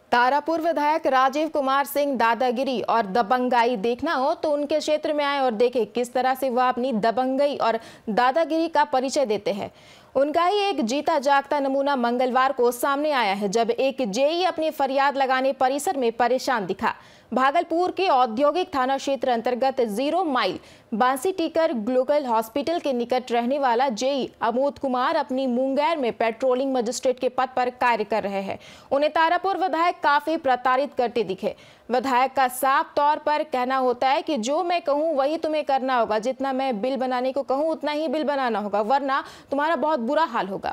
तारापुर विधायक राजीव कुमार सिंह दादागिरी और दबंगाई देखना हो तो उनके क्षेत्र में आए और देखें किस तरह से वह अपनी दबंगई और दादागिरी का परिचय देते हैं। उनका ही एक जीता जागता नमूना मंगलवार को सामने आया है, जब एक जेई अपनी फरियाद लगाने परिसर में परेशान दिखा। भागलपुर के औद्योगिक थाना क्षेत्र अंतर्गत 0 माइल बांसी टीकर ग्लोबल हॉस्पिटल के निकट रहने वाला जेई अमोद कुमार अपनी मुंगेर में पेट्रोलिंग मजिस्ट्रेट के पद पर कार्य कर रहे हैं। उन्हें तारापुर विधायक काफी प्रताड़ित करते दिखे। विधायक का साफ तौर पर कहना होता है कि जो मैं कहूं वही तुम्हें करना होगा, जितना मैं बिल बनाने को कहूं उतना ही बिल बनाना होगा, वरना तुम्हारा बहुत बुरा हाल होगा।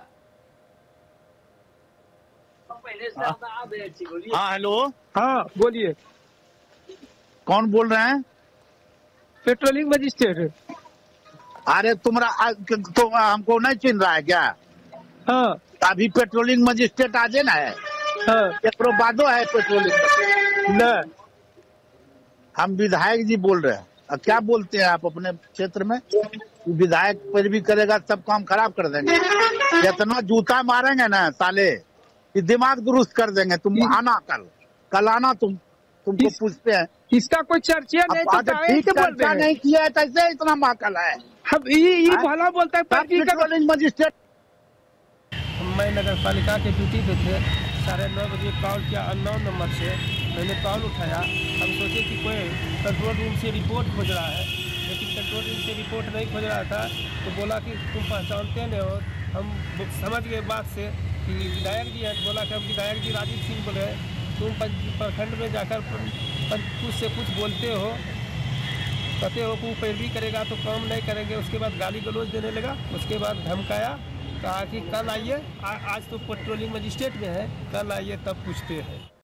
हाँ हेलो, हाँ बोलिए। कौन बोल रहे हैं? Patrolling magistrate. अरे तुम्हारा तो हमको नहीं चिन्ह रहा है क्या? हाँ अभी पेट्रोलिंग मजिस्ट्रेट आज ना है। हाँ एक बादो है पेट्रोलिंग न हम विधायक जी बोल रहे हैं। क्या बोलते हैं आप अपने क्षेत्र में? विधायक पर भी करेगा सब काम खराब कर देंगे। इतना जूता मारेंगे ना साले, दिमाग दुरुस्त कर देंगे। तुम आना कल आना, तुमको पूछते हैं। इसका कोई चर्चा नहीं तो ठीक चर्चा नहीं किया है, कैसे इतना माकल है? अब ये भला बोलता है पेट्रोलिंग मजिस्ट्रेट। मैं नगर पालिका के ड्यूटी पे थे। 9:30 बजे कॉल किया अननोन नंबर से। मैंने कॉल उठाया। हम सोचे कि कोई कंट्रोल रूम से रिपोर्ट खोज रहा है, लेकिन कंट्रोल रूम से रिपोर्ट नहीं खोज रहा था। तो बोला कि तुम पहचानते नहीं हो। हम समझ गए बात से कि विधायक जी हैं। बोला कि हम विधायक जी राजीव सिंह बोले, तुम प्रखंड में जाकर कुछ से कुछ बोलते हो, कहते हो कि पैरवी करेगा तो काम नहीं करेंगे। उसके बाद गाली गलौज देने लगा। उसके बाद धमकाया, कहा कि कल आइए, आज तो पेट्रोलिंग मजिस्ट्रेट में है, कल आइए तब पूछते हैं।